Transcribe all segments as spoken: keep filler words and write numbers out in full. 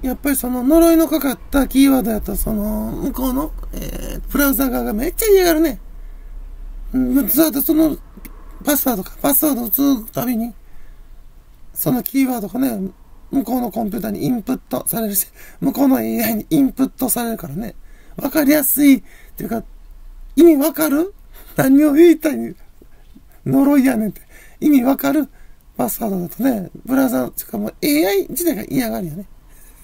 やっぱりその呪いのかかったキーワードやと、その、向こうの、えー、ブラウザ側がめっちゃ嫌がるね。うん、ずっとその、パスワードか、パスワードを打つたびに、そのキーワードがね、向こうのコンピューターにインプットされるし、向こうの エーアイ にインプットされるからね。わかりやすい、っていうか、意味わかる？何を言いたい呪いやねんって。意味わかるパスワードだとね、ブラウザー、しかも エーアイ 自体が嫌がるよね。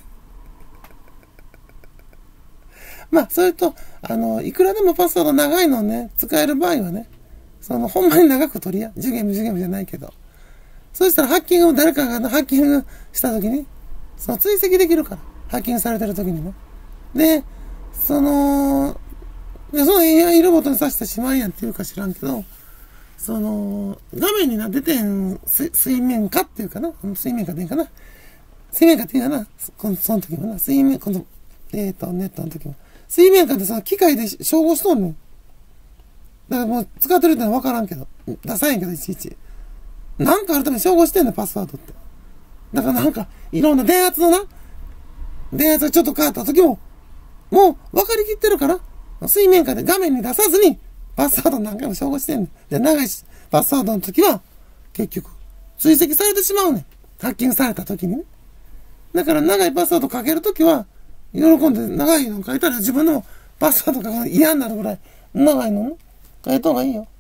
まあ、それと、あの、いくらでもパスワード長いのをね、使える場合はね、その、ほんまに長く取りや、受験無受験無じゃないけど。そうしたらハッキングを誰かがハッキングしたときに、その追跡できるから。ハッキングされてるときにね。で、その、でその エーアイ ロボットにさせてしまいやんっていうか知らんけど、その、画面にな出てん水面下っていうかな、水面下でいいかな。水面下っていいかな、このその時もな、水面、この、えっと、ネットの時も。水面下ってその機械で照合しとんねん。だからもう使ってるってのはわからんけど、出さへんけどいちいち。なんかあるために照合してんの、パスワードって。だからなんか、いろんな電圧のな、電圧がちょっと変わった時も、もう分かりきってるから、水面下で画面に出さずに、パスワード何回も照合してんねん。で、長いパスワードの時は、結局、追跡されてしまうねん。ハッキングされた時にね。だから長いパスワードかける時は、喜んで長いの書いたら自分のパスワードが嫌になるぐらい長いのね、書いた方がいいよ。